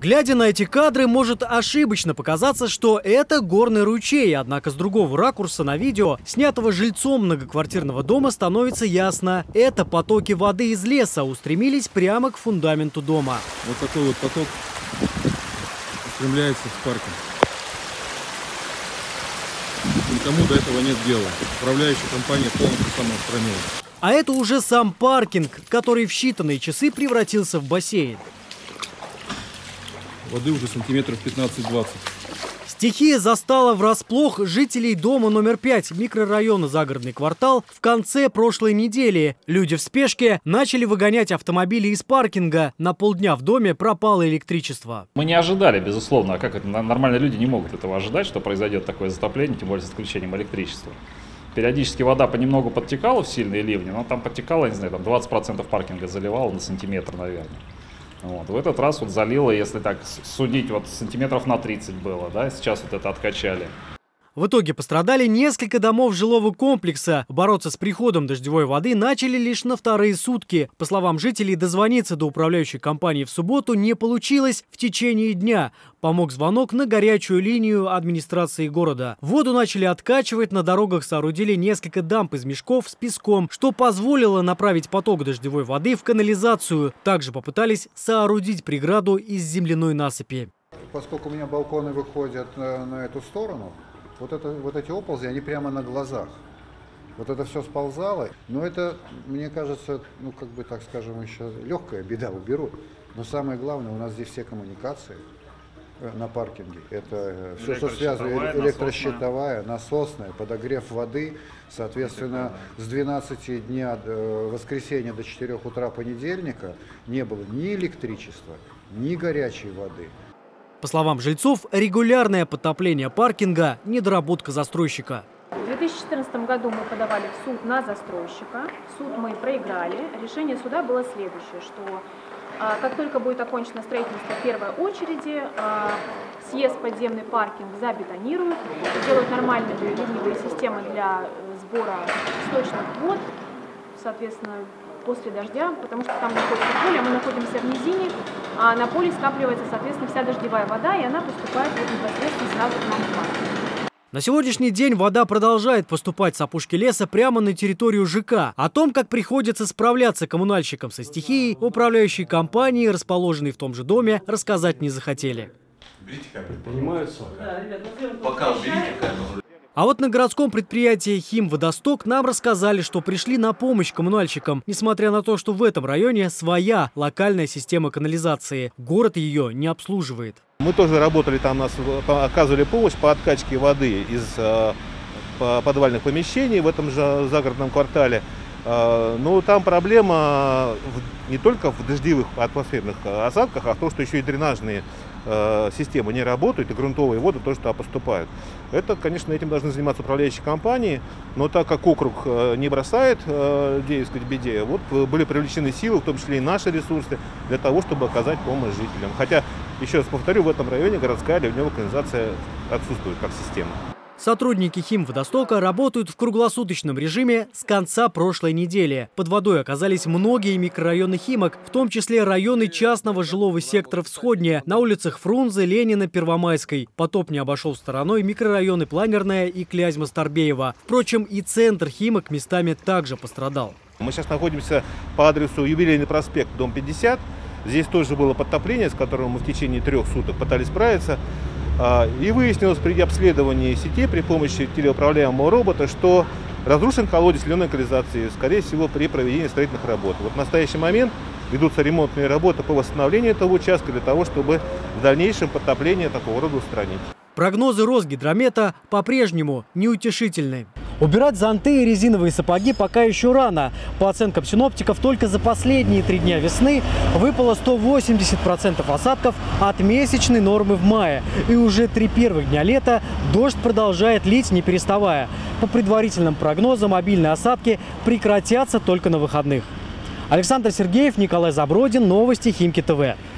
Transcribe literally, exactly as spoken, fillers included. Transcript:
Глядя на эти кадры, может ошибочно показаться, что это горный ручей. Однако с другого ракурса на видео, снятого жильцом многоквартирного дома, становится ясно. Это потоки воды из леса устремились прямо к фундаменту дома. Вот такой вот поток устремляется в паркинг. Никому до этого нет дела. Управляющая компания полностью самоустранилась. А это уже сам паркинг, который в считанные часы превратился в бассейн. Воды уже сантиметров пятнадцать-двадцать. Стихия застала врасплох жителей дома номер пять микрорайона «Загородный квартал» в конце прошлой недели. Люди в спешке начали выгонять автомобили из паркинга. На полдня в доме пропало электричество. Мы не ожидали, безусловно, а как это, нормальные люди не могут этого ожидать, что произойдет такое затопление, тем более с отключением электричества. Периодически вода понемногу подтекала в сильные ливни, но там подтекала, не знаю, там двадцать процентов паркинга заливало на сантиметр, наверное. Вот. В этот раз вот залило, если так судить, вот сантиметров на тридцать было, да, сейчас вот это откачали. В итоге пострадали несколько домов жилого комплекса. Бороться с приходом дождевой воды начали лишь на вторые сутки. По словам жителей, дозвониться до управляющей компании в субботу не получилось в течение дня. Помог звонок на горячую линию администрации города. Воду начали откачивать, на дорогах соорудили несколько дамб из мешков с песком, что позволило направить поток дождевой воды в канализацию. Также попытались соорудить преграду из земляной насыпи. Поскольку у меня балконы выходят на, на эту сторону, Вот, это, вот эти оползни, они прямо на глазах. Вот это все сползало. Но это, мне кажется, ну как бы так скажем, еще легкая беда, уберут. Но самое главное, у нас здесь все коммуникации на паркинге. Это все, что связано, электрощитовая, насосная, подогрев воды. Соответственно, с двенадцати дня воскресенья до четырёх утра понедельника не было ни электричества, ни горячей воды. По словам жильцов, регулярное подтопление паркинга – недоработка застройщика. В две тысячи четырнадцатом году мы подавали в суд на застройщика. Суд мы проиграли. Решение суда было следующее, что а, как только будет окончено строительство первой очереди, а, съезд подземный паркинг забетонируют, сделают нормальные ливневые системы для сбора сточных вод, соответственно, после дождя, потому что там находится поле, мы находимся в низине, а на поле скапливается, соответственно, вся дождевая вода, и она поступает вот непосредственно сразу к нам в парк. На сегодняшний день вода продолжает поступать с опушки леса прямо на территорию ЖК. О том, как приходится справляться коммунальщикам со стихией, управляющие компании, расположенные в том же доме, рассказать не захотели. Берите камеру. Понимаются? Да, ребят, пока уберите камеру. А вот на городском предприятии «Химводосток» нам рассказали, что пришли на помощь коммунальщикам, несмотря на то, что в этом районе своя локальная система канализации. Город ее не обслуживает. Мы тоже работали там, нас оказывали помощь по откачке воды из э, подвальных помещений в этом же загородном квартале. Э, но там проблема в, не только в дождевых атмосферных осадках, а в том, что еще и дренажные э, системы не работают, и грунтовые воды тоже туда поступают. Это, конечно, этим должны заниматься управляющие компании, но так как округ не бросает э, людей, так сказать, беде, вот были привлечены силы, в том числе и наши ресурсы, для того, чтобы оказать помощь жителям. Хотя, еще раз повторю, в этом районе городская ливневая канализация отсутствует как система. Сотрудники «Химводостока» работают в круглосуточном режиме с конца прошлой недели. Под водой оказались многие микрорайоны Химок, в том числе районы частного жилого сектора Всходня, на улицах Фрунзе, Ленина, Первомайской. Потоп не обошел стороной микрорайоны Планерная и Клязьма-Старбеева. Впрочем, и центр Химок местами также пострадал. Мы сейчас находимся по адресу Юбилейный проспект, дом пятьдесят. Здесь тоже было подтопление, с которым мы в течение трех суток пытались справиться. И выяснилось при обследовании сети при помощи телеуправляемого робота, что разрушен колодец ливневой канализации, скорее всего, при проведении строительных работ. Вот в настоящий момент ведутся ремонтные работы по восстановлению этого участка для того, чтобы в дальнейшем подтопление такого рода устранить. Прогнозы Росгидромета по-прежнему неутешительны. Убирать зонты и резиновые сапоги пока еще рано. По оценкам синоптиков, только за последние три дня весны выпало сто восемьдесят процентов осадков от месячной нормы в мае. И уже три первых дня лета дождь продолжает лить, не переставая. По предварительным прогнозам, обильные осадки прекратятся только на выходных. Александр Сергеев, Николай Забродин. Новости Химки ТВ.